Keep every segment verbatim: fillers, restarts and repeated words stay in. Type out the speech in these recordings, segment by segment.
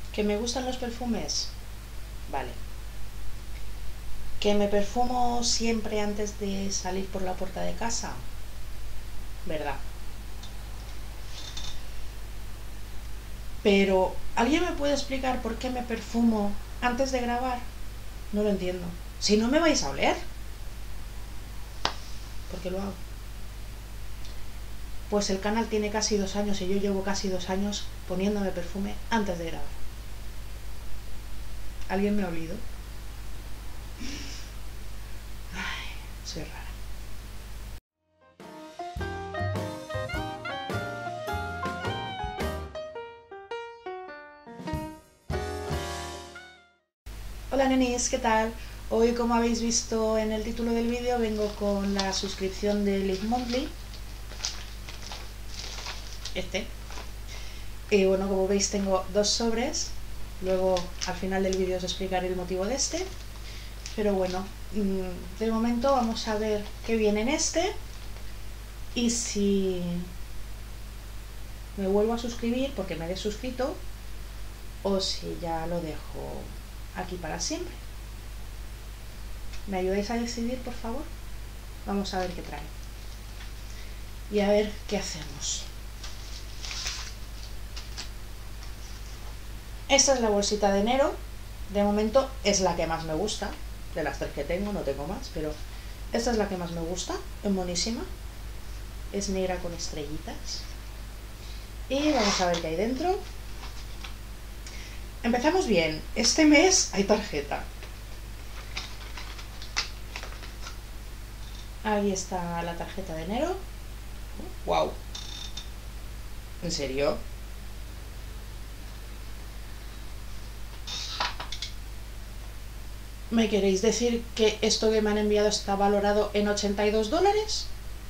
¿Que me gustan los perfumes? Vale. ¿Que me perfumo siempre antes de salir por la puerta de casa? ¿Verdad? Pero, ¿alguien me puede explicar por qué me perfumo antes de grabar? No lo entiendo. Si no me vais a oler, ¿por qué lo hago? Pues el canal tiene casi dos años y yo llevo casi dos años poniéndome perfume antes de grabar. ¿Alguien me ha olido? Ay, soy rara. Hola nenis, ¿qué tal? Hoy, como habéis visto en el título del vídeo, vengo con la suscripción de Live Monthly. Este. Y bueno, como veis tengo dos sobres. Luego al final del vídeo os explicaré el motivo de este. Pero bueno, de momento vamos a ver qué viene en este. Y si me vuelvo a suscribir porque me he suscrito, o si ya lo dejo aquí para siempre. ¿Me ayudáis a decidir, por favor? Vamos a ver qué trae. Y a ver qué hacemos. Esta es la bolsita de enero. De momento es la que más me gusta. De las tres que tengo, no tengo más, pero esta es la que más me gusta. Es monísima. Es negra con estrellitas. Y vamos a ver qué hay dentro. Empezamos bien. Este mes hay tarjeta. Ahí está la tarjeta de enero. ¡Wow! ¿En serio? ¿Me queréis decir que esto que me han enviado está valorado en ochenta y dos dólares?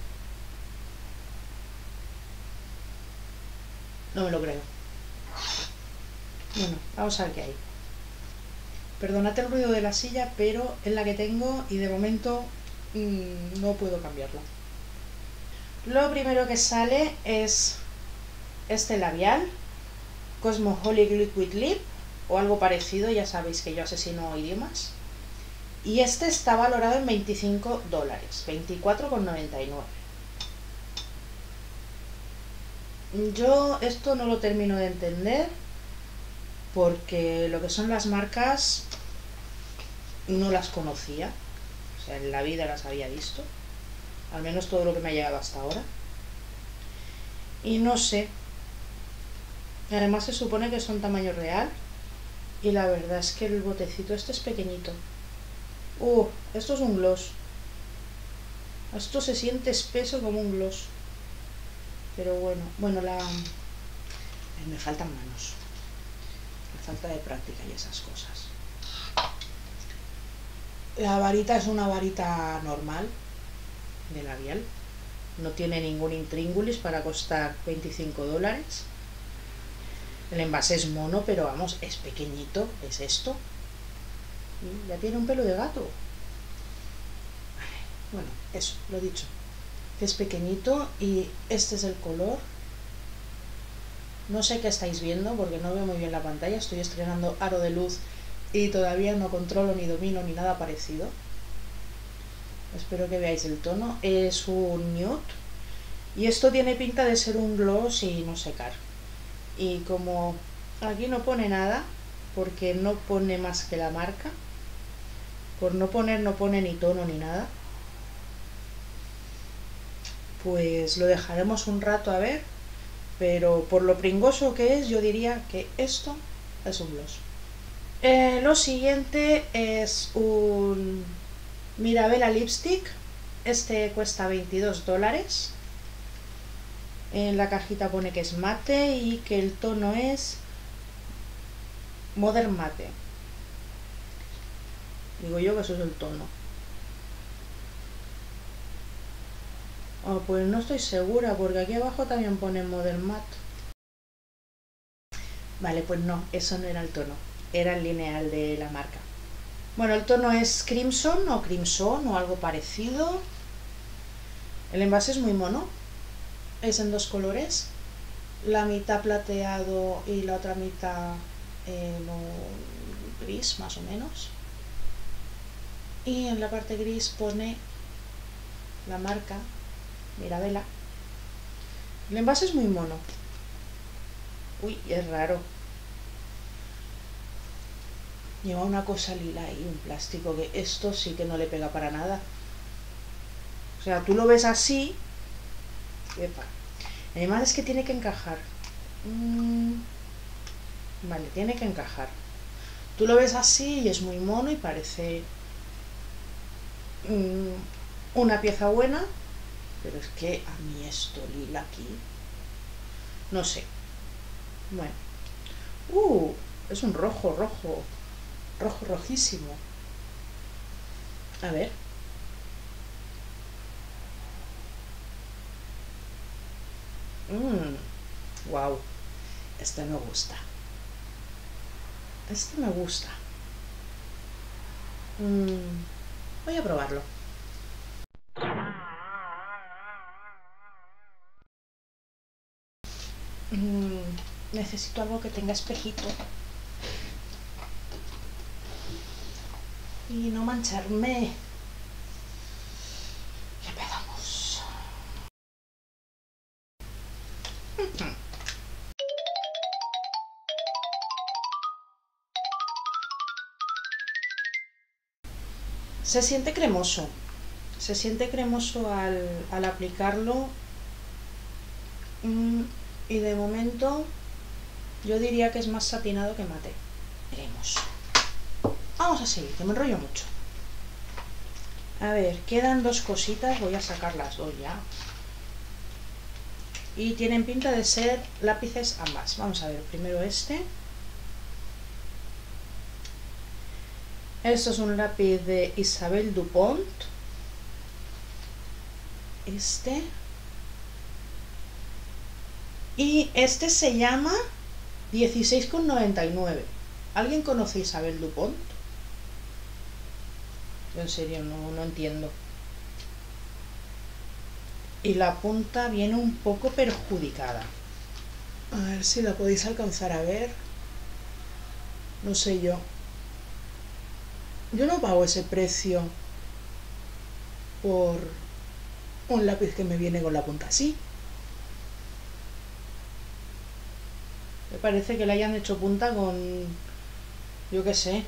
No me lo creo. Bueno, vamos a ver qué hay. Perdonad el ruido de la silla, pero es la que tengo y de momento mmm, no puedo cambiarla. Lo primero que sale es este labial, Cosmopolitan Liquid Lip, o algo parecido, ya sabéis que yo asesino idiomas. Y este está valorado en veinticinco dólares, veinticuatro con noventa y nueve. Yo esto no lo termino de entender, porque lo que son las marcas no las conocía, o sea, en la vida las había visto, al menos todo lo que me ha llegado hasta ahora. Y no sé, además se supone que son tamaño real, y la verdad es que el botecito este es pequeñito. Uh, esto es un gloss. Esto se siente espeso como un gloss. Pero bueno, bueno, la... me faltan manos. La falta de práctica y esas cosas. La varita es una varita normal de labial. No tiene ningún intríngulis para costar veinticinco dólares. El envase es mono, pero vamos, es pequeñito, es esto. Y ya tiene un pelo de gato. Bueno, eso, lo dicho. Es pequeñito y este es el color. No sé qué estáis viendo porque no veo muy bien la pantalla. Estoy estrenando aro de luz y todavía no controlo ni domino ni nada parecido. Espero que veáis el tono. Es un nude. Y esto tiene pinta de ser un gloss y no secar. Y como aquí no pone nada, porque no pone más que la marca, por no poner no pone ni tono ni nada, pues lo dejaremos un rato a ver, pero por lo pringoso que es yo diría que esto es un gloss. Eh, lo siguiente es un Mirabella Lipstick. Este cuesta veintidós dólares. En la cajita pone que es mate y que el tono es Modern Mate. Digo yo que eso es el tono. Oh, pues no estoy segura porque aquí abajo también pone Modern Matte. Vale, pues no, eso no era el tono. Era el lineal de la marca. Bueno, el tono es Crimson o Crimson o algo parecido. El envase es muy mono. Es en dos colores. La mitad plateado y la otra mitad en un gris más o menos, y en la parte gris pone la marca Mirabella. El envase es muy mono. Uy, es raro. Lleva una cosa lila y un plástico que esto sí que no le pega para nada. O sea, tú lo ves así. Epa. Además es que tiene que encajar. Mm, vale, tiene que encajar. Tú lo ves así y es muy mono y parece mm, una pieza buena. Pero es que a mí esto lila aquí, no sé. Bueno. Uh, es un rojo, rojo. Rojo, rojísimo. A ver. Mmm. Wow. Este me gusta. Este me gusta. Mm, voy a probarlo. Mm, necesito algo que tenga espejito. Y no mancharme. Ya empezamos. Se siente cremoso. Se siente cremoso al, al aplicarlo. Mm, y de momento yo diría que es más satinado que mate. Veremos. Vamos a seguir, que me enrollo mucho. A ver, quedan dos cositas, voy a sacar las dos ya. Y tienen pinta de ser lápices ambas. Vamos a ver, primero este. Esto es un lápiz de Isabelle Dupont. Este. Y este se llama dieciséis con noventa y nueve. ¿Alguien conoce a Isabelle Dupont? Yo en serio no, no entiendo. Y la punta viene un poco perjudicada. A ver si la podéis alcanzar a ver. No sé yo. Yo no pago ese precio por un lápiz que me viene con la punta así. Me parece que le hayan hecho punta con, yo qué sé,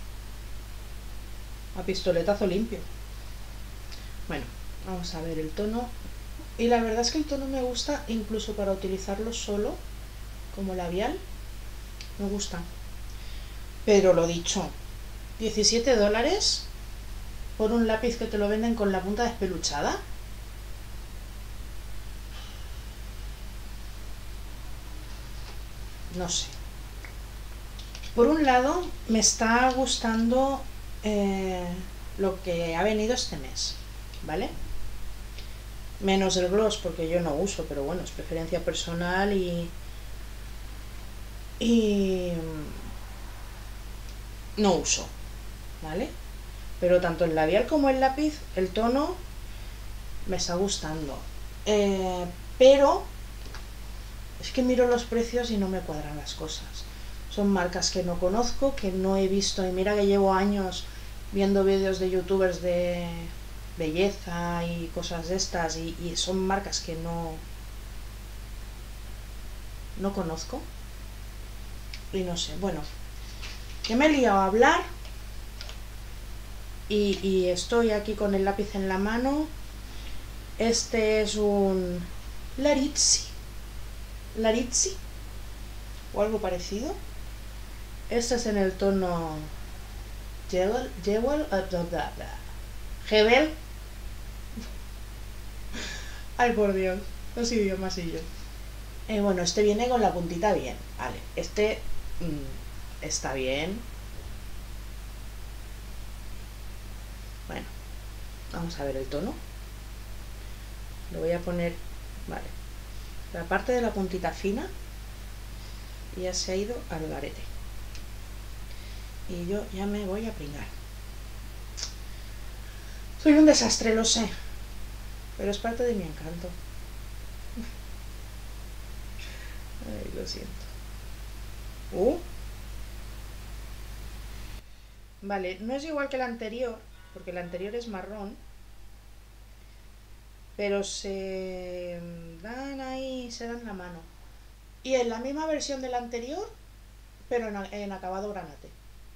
a pistoletazo limpio. Bueno, vamos a ver el tono. Y la verdad es que el tono me gusta incluso para utilizarlo solo, como labial. Me gusta. Pero lo dicho, diecisiete dólares por un lápiz que te lo venden con la punta despeluchada. No sé. Por un lado, me está gustando eh, lo que ha venido este mes, ¿vale? Menos el gloss, porque yo no uso, pero bueno, es preferencia personal y... Y... no uso, ¿vale? Pero tanto el labial como el lápiz, el tono me está gustando. Eh, pero es que miro los precios y no me cuadran las cosas. Son marcas que no conozco, que no he visto, y mira que llevo años viendo vídeos de youtubers de belleza y cosas de estas, y, y son marcas que no no conozco. Y no sé, bueno, que me he liado a hablar y, y estoy aquí con el lápiz en la mano. Este es un Larizzi Larizzi o algo parecido. Este es en el tono Jewel, Jewel, Jebel. Ay, por Dios, los idiomas y yo. Eh, bueno, este viene con la puntita bien, vale. Este mmm, está bien. Bueno, vamos a ver el tono. Lo voy a poner, vale, la parte de la puntita fina y ya se ha ido al garete. Y yo ya me voy a pringar. Soy un desastre, lo sé, pero es parte de mi encanto. Ay, lo siento. Uh, Vale, no es igual que el anterior, porque el anterior es marrón, pero se dan ahí, se dan la mano. Y es la misma versión del anterior, pero en, en acabado granate.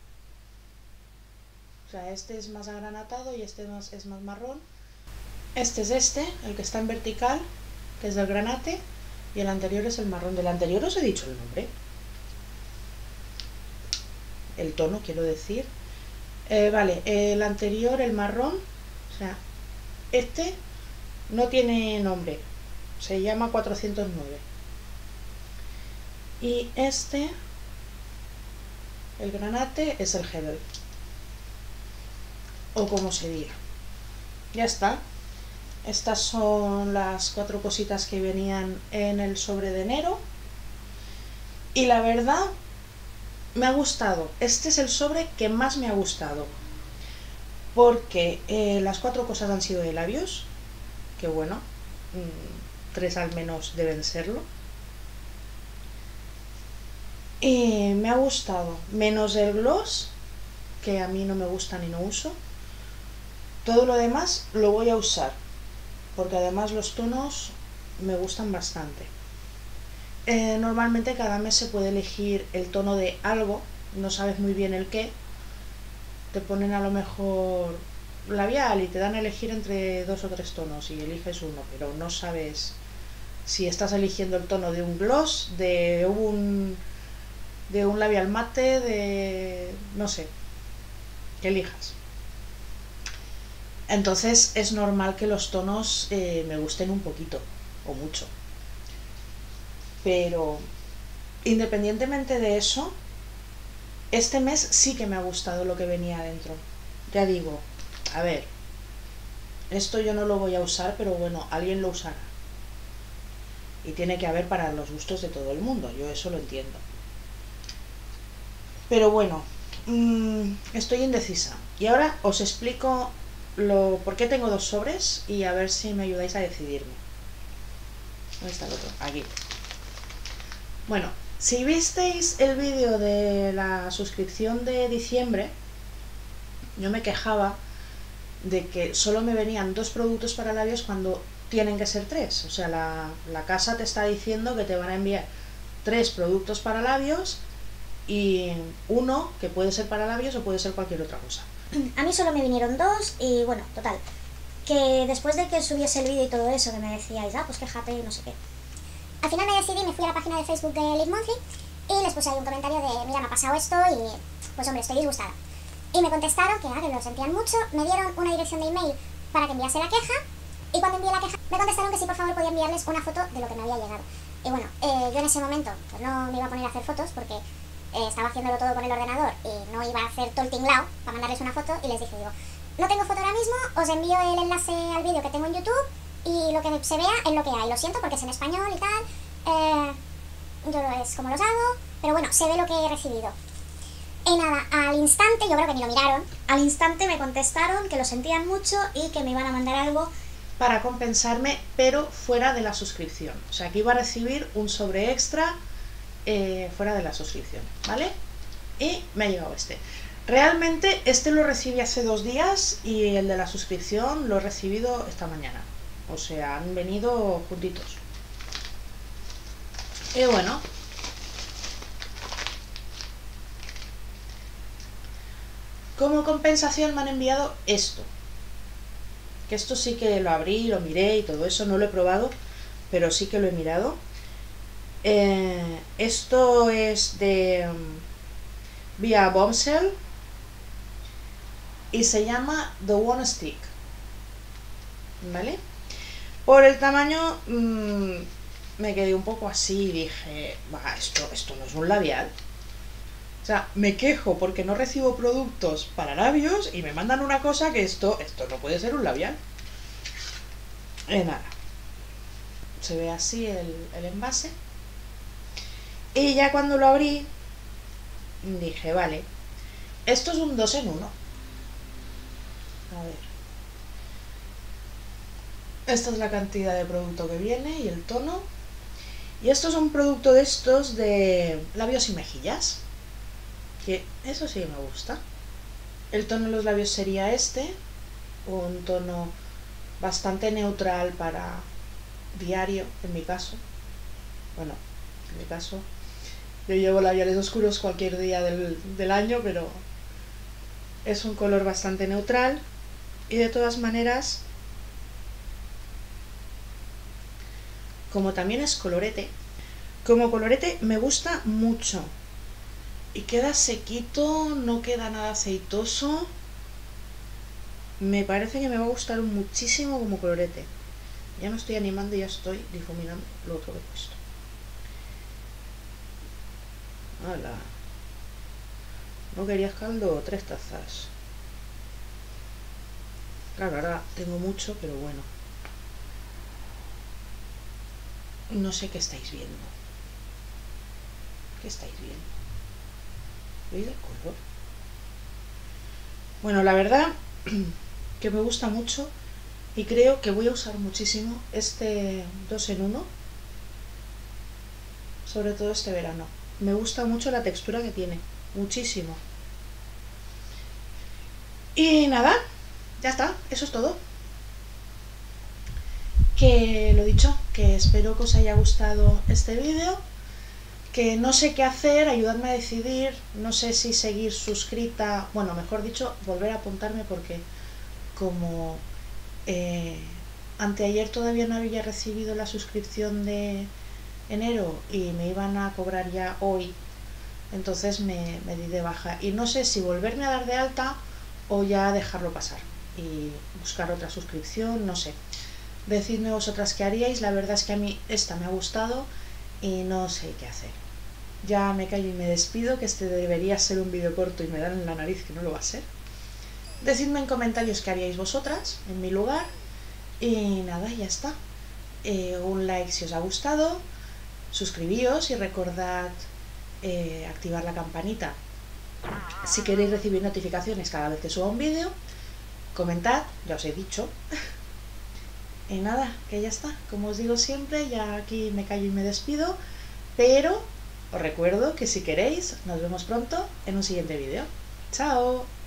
O sea, este es más agranatado y este es más, es más marrón. Este es este, el que está en vertical, que es del granate, y el anterior es el marrón. Del anterior os he dicho el nombre. El tono, quiero decir. Eh, vale, el anterior, el marrón, o sea, este no tiene nombre, se llama cuatrocientos nueve. Y este, el granate, es el Hebel, o como se diga. Ya está. Estas son las cuatro cositas que venían en el sobre de enero. Y la verdad, me ha gustado. Este es el sobre que más me ha gustado. Porque eh, las cuatro cosas han sido de labios. Que bueno, mmm, tres al menos deben serlo. Y me ha gustado. Menos el gloss, que a mí no me gusta ni no uso. Todo lo demás lo voy a usar. Porque además los tonos me gustan bastante. Eh, normalmente cada mes se puede elegir el tono de algo, no sabes muy bien el qué, te ponen a lo mejor labial y te dan a elegir entre dos o tres tonos y eliges uno, pero no sabes si estás eligiendo el tono de un gloss, de un, de un labial mate, de no sé, que elijas. Entonces es normal que los tonos eh, me gusten un poquito o mucho. Pero independientemente de eso, este mes sí que me ha gustado lo que venía dentro. Ya digo, a ver, esto yo no lo voy a usar, pero bueno, alguien lo usará. Y tiene que haber para los gustos de todo el mundo, yo eso lo entiendo. Pero bueno, mmm, estoy indecisa. Y ahora os explico lo, por qué tengo dos sobres y a ver si me ayudáis a decidirme. ¿Dónde está el otro? Aquí. Bueno, si visteis el vídeo de la suscripción de diciembre, yo me quejaba de que solo me venían dos productos para labios cuando tienen que ser tres. O sea, la, la casa te está diciendo que te van a enviar tres productos para labios y uno que puede ser para labios o puede ser cualquier otra cosa. A mí solo me vinieron dos y bueno, total, que después de que subiese el vídeo y todo eso, que me decíais, ah, pues quéjate y no sé qué, al final me decidí, me fui a la página de Facebook de Live Monthly y les puse ahí un comentario de, mira, me ha pasado esto y pues hombre, estoy disgustada. Y me contestaron que, ah, que lo sentían mucho, me dieron una dirección de email para que enviase la queja y cuando envié la queja me contestaron que sí, por favor, podía enviarles una foto de lo que me había llegado. Y bueno, eh, yo en ese momento pues no me iba a poner a hacer fotos porque eh, estaba haciéndolo todo con el ordenador y no iba a hacer todo el tinglao para mandarles una foto y les dije, digo, no tengo foto ahora mismo, os envío el enlace al vídeo que tengo en YouTube y lo que se vea es lo que hay. Lo siento porque es en español y tal, eh, yo lo es como los hago, pero bueno, se ve lo que he recibido. Y nada, al instante, yo creo que ni lo miraron, al instante me contestaron que lo sentían mucho y que me iban a mandar algo para compensarme, pero fuera de la suscripción. O sea, que iba a recibir un sobre extra eh, fuera de la suscripción, ¿vale? Y me ha llegado este. Realmente este lo recibí hace dos días y el de la suscripción lo he recibido esta mañana. O sea, han venido juntitos. Y bueno, como compensación me han enviado esto. Que esto sí que lo abrí, lo miré y todo eso, no lo he probado, pero sí que lo he mirado. Eh, esto es de um, vía Bombshell y se llama The One Stick, ¿vale? Por el tamaño mmm, me quedé un poco así y dije, va, esto, esto no es un labial. O sea, me quejo porque no recibo productos para labios y me mandan una cosa que esto, esto no puede ser un labial. Eh, nada. Se ve así el, el envase. Y ya cuando lo abrí, dije, vale, esto es un dos en uno. A ver. Esta es la cantidad de producto que viene y el tono. Y esto es un producto de estos de labios y mejillas. Que eso sí me gusta. El tono de los labios sería este, un tono bastante neutral para diario, en mi caso. Bueno, en mi caso, yo llevo labiales oscuros cualquier día del, del año, pero es un color bastante neutral. Y de todas maneras, como también es colorete, como colorete me gusta mucho. Y queda sequito, no queda nada aceitoso. Me parece que me va a gustar muchísimo como colorete. Ya me estoy animando y ya estoy difuminando lo otro que he puesto. ¡Hala! ¿No querías caldo? Tres tazas. Claro, ahora tengo mucho, pero bueno. No sé qué estáis viendo. ¿Qué estáis viendo? ¿Veis el color? Bueno, la verdad que me gusta mucho y creo que voy a usar muchísimo este dos en uno, sobre todo este verano. Me gusta mucho la textura que tiene, muchísimo. Y nada, ya está, eso es todo. Que lo dicho, que espero que os haya gustado este vídeo. Que no sé qué hacer, ayudadme a decidir, no sé si seguir suscrita, bueno, mejor dicho, volver a apuntarme porque como eh, anteayer todavía no había recibido la suscripción de enero y me iban a cobrar ya hoy, entonces me, me di de baja y no sé si volverme a dar de alta o ya dejarlo pasar y buscar otra suscripción, no sé. Decidme vosotras qué haríais, la verdad es que a mí esta me ha gustado y no sé qué hacer. Ya me callo y me despido, que este debería ser un vídeo corto y me dan en la nariz que no lo va a ser. Decidme en comentarios qué haríais vosotras en mi lugar. Y nada, ya está. Eh, un like si os ha gustado, suscribíos y recordad eh, activar la campanita si queréis recibir notificaciones cada vez que suba un vídeo. Comentad, ya os he dicho. Y nada, que ya está. Como os digo siempre, ya aquí me callo y me despido, pero os recuerdo que si queréis, nos vemos pronto en un siguiente vídeo. ¡Chao!